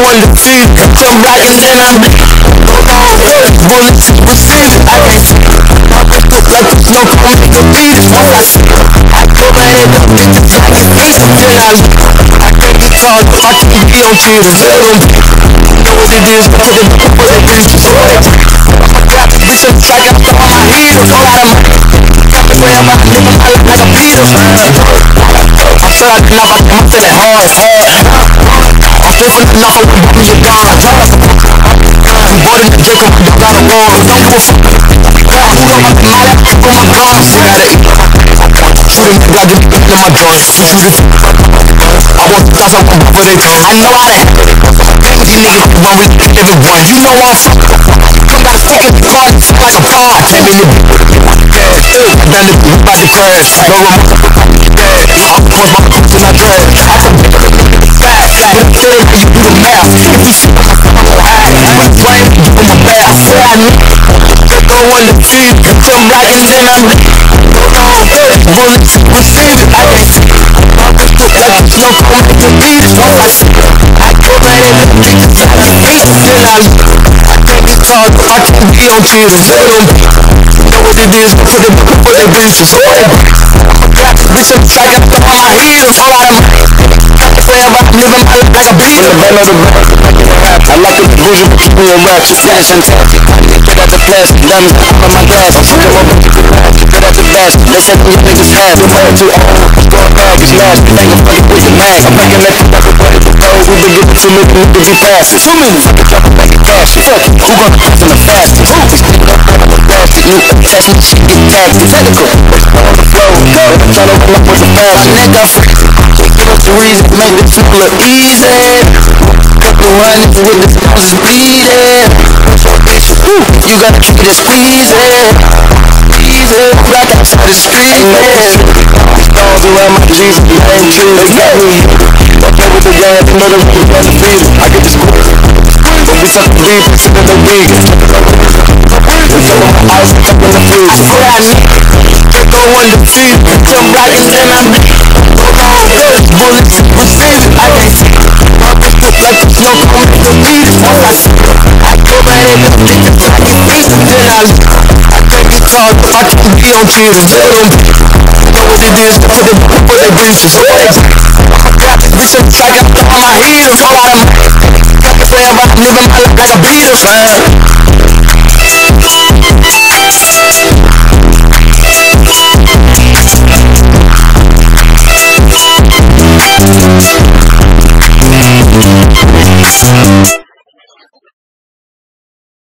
undefeated. Jump right and then I'm bullets received. I can't see my wrist look like there's no gon' make a beat it. Once I see it, I throw my head up in the sky and feet. Then I can't be called if I can't be on cheaters. Tell them know what it is, put it up for their breaches. I'ma grab this bitch up, try to throw my heaters. All out of my got me wherever I live, I'm like a Peter. I said I did not, I'm feeling hard. I'm flipping the knob, I'm bumping your gun. I'm boarding the Jacob, I don't got a wall. Don't give a fuck. Who got my mouth, who got my gun? Shit out of it. Shooting the blood, just in my joint. I want the guys, I want but they I know how to handle it. These niggas be run with everyone. You know I'm fucking. Come got a stick in the car, it's like a car. Take me to done it, we about to crash. No remote, I'm going my boots and I drag. I can pick up a nigga fast. But kill it when you do the math. If we see my phone, I'm high. My brain, you in my back. I say I need it. Go undefeated. Jump right and then I'm bullets received. I can't see it. My wrist look like there's no gon' make a beat it. Once I see it, I throw my head up in the sky and feet. Then I can't be called if I can't be on cheaters. Tell them know what it is, put it up for their breaches. I'ma grab this bitch up, try to throw my heaters. All out of my got me forever, I'm living my life like a beater. I like it bougie, but you real rap. She flashing, get out the plastic, diamonds all on my glass. I'm sick of all the people rap, get out the basket. They said them niggas ass, we're way too old. What's going on, we smash, we ain't gon' fucking with the man. I'm back in that shit like a buddy to go. We been getting too many niggas be passing. Too many fucking jumping back and cash. Fuck it, who gon' pass in the fastest? These niggas don't run on the basket. You test me, shit get tagged. Technical, on the flow, go. Try to run up with the fast. Nigga, give us the reason, make this shit look easy. Couple hundreds with the stones is bleeding. You gotta keep it squeezing. Easy, black outside the street. Stones around my G's, lame trees. They got me. Don't play with the gas, you know the road is undefeated. I get this quick. When we suck the beef, it's in the weed. We fill up my ice, up in the freezer. I swear I need it. Go undefeated. Jump right and then I'm bullets received. I can't see it. My wrist look like there's no gon' make a beat it. Once I see it, I throw my head up in the sky and feet. Then I can't be called if I can't be on cheaters. Tell them know what it is, put it up for their breaches. I'ma grab this bitch up, try to throw my heaters. All out of my got me forever, I'm living my life like a beater. We'll be right back.